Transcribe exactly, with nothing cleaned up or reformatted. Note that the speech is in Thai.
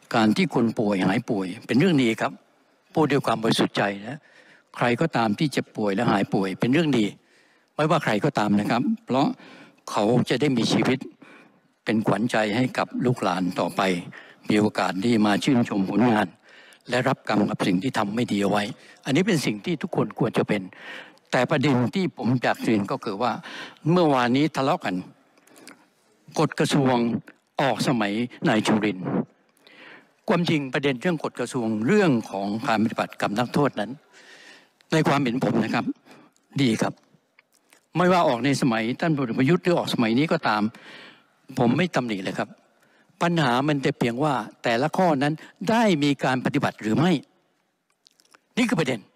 การที่คนป่วยหายป่วยเป็นเรื่องดีครับพูดด้วยความบริสุทธิ์ใจนะใครก็ตามที่เจ็บป่วยและหายป่วยเป็นเรื่องดีไม่ว่าใครก็ตามนะครับเพราะเขาจะได้มีชีวิตเป็นขวัญใจให้กับลูกหลานต่อไปมีโอกาสที่มาชื่นชมผลงานและรับกรรมกับสิ่งที่ทำไม่ดีเอาไว้อันนี้เป็นสิ่งที่ทุกคนควรจะเป็นแต่ประเด็นที่ผมอยากเรียนก็คือว่าเมื่อวานนี้ทะเลาะกันกฎกระทรวงออกสมัยนายจุรินทร์ความจริงประเด็นเรื่องกฎกระทรวงเรื่องของการปฏิบัติกับนักโทษนั้นในความเห็นผมนะครับดีครับไม่ว่าออกในสมัยท่านพลเอกประยุทธ์หรือออกสมัยนี้ก็ตามผมไม่ตำหนิเลยครับปัญหามันแต่เพียงว่าแต่ละข้อนั้นได้มีการปฏิบัติหรือไม่นี่คือประเด็น